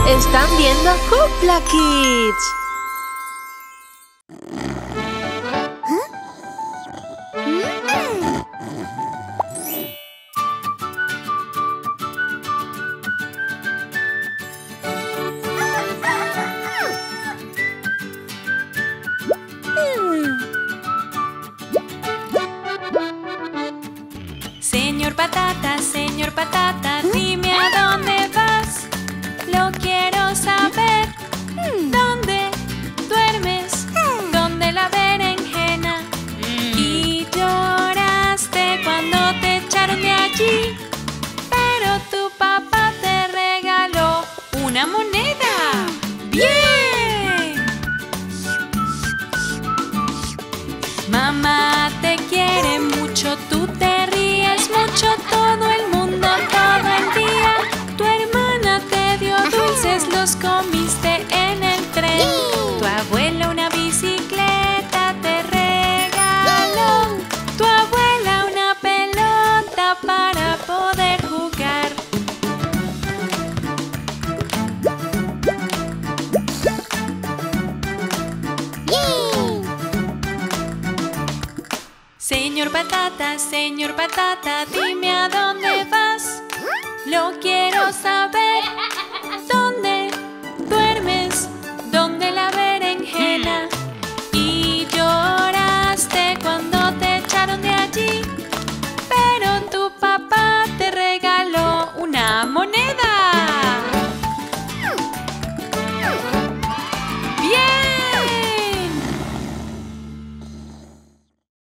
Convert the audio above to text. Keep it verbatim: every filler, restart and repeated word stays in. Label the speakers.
Speaker 1: Están viendo Hoopla Kids.
Speaker 2: Señor Patata, señor Patata, dime a dónde vas. Lo quiero saber. ¿Dónde duermes? ¿Dónde la berenjena? Y lloraste cuando te echaron de allí. Pero tu papá te regaló una moneda. ¡Bien! Mamá te quiere mucho, tú te ríes mucho, todo el mundo, todo el día. Tu hermana te dio dulces, los comiste en el tren. Tu abuela una bicicleta te regaló. Tu abuela una pelota para poder jugar. Señor Patata, señor Patata, dime a dónde vas. Lo quiero saber.